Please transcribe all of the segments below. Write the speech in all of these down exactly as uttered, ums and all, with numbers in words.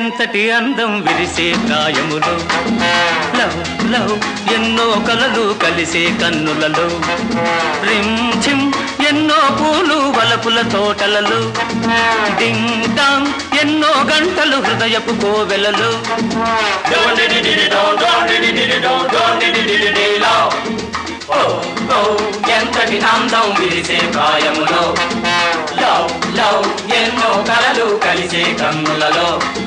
ఎంతటి అందం విరిసే ప్రాయములో లవ్ లవ్ ఎన్నో కలలు కలిసే కన్నులలో రిమ్ ఝిమ్ ఎన్నో పూలు వలపుల తోటలలో డింగ్ డాంగ్ ఎన్నో గంటలు హృదయపు కోవెలలో ఎంతటి అందం విరిసే ప్రాయములో లవ్ లవ్ ఎన్నో కలలు కలిసే కన్నులలో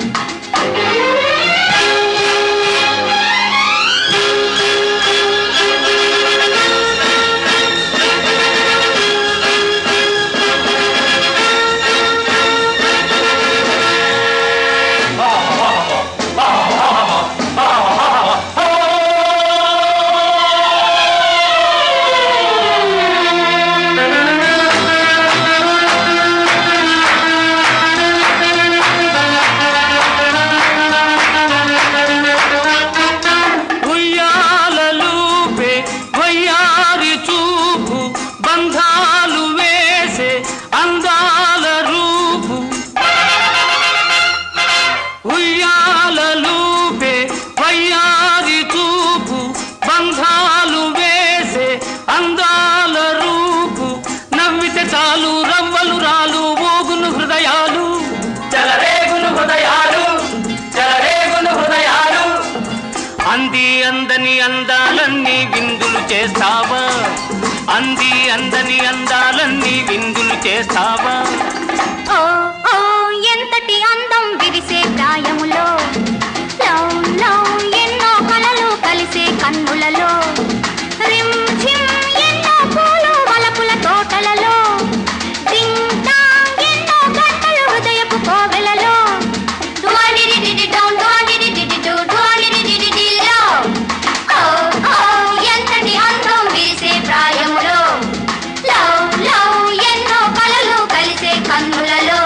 అంది అందని అందాలన్నీ విందులు చేస్తావా అంది అందని అందాలన్నీ విందులు చేస్తావా ఓ ఓ ఎంతటి అందం విరిసే ప్రాయములో లవ్ లవ్ ఎన్నో కలలు కలిసే కన్నులలో రిమ్ ఝిమ్ ఎన్నో పూలు వలపుల తోటలలో డింగ్ డాంగ్ ఎన్నో గంటలు హృదయపు కోవెలలో డువాడిడిడి డౌన్ డువాడిడిడి డు డువాడిడిడి లో ఓ ఓ ఎంతటి అందం విరిసే ప్రాయములో లవ్ లవ్ ఎన్నో కలలు కలిసే కన్నులలో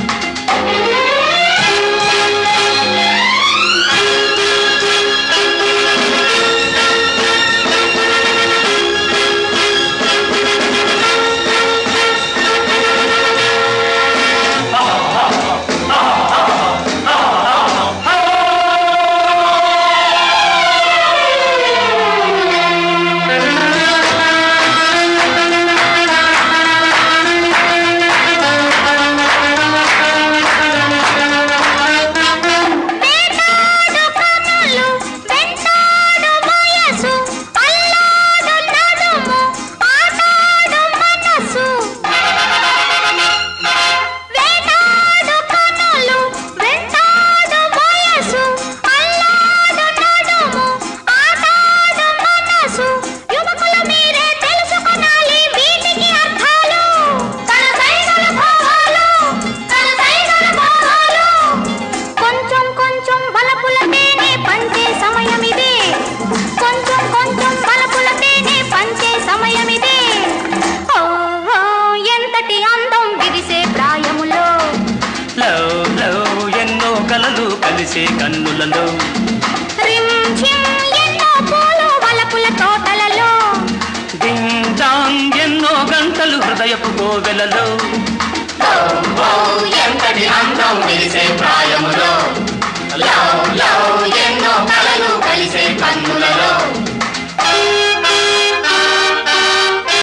కలలు కలిసే కన్నులలో రిమ్ ఝిమ్ ఎన్నో పూలు వలపుల తోటలలో డింగ్ డాంగ్ ఎన్నో గంటలు హృదయపు కోవెలలో ఎంతటి అందం విరిసే ప్రాయములో